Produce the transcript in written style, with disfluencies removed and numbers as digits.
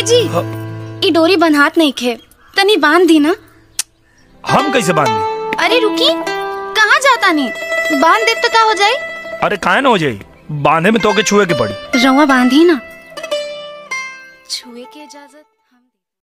जी ई डोरी बंधात नहीं खे, तनी बांध दी ना। हम कैसे बांध? अरे रुकी, कहाँ जाता नहीं? बांध दे तो क्या हो जाए? अरे काहे ना हो जाई, बांधे में तो के छुए के पड़ी। रवा बांधी ना, छुए की इजाजत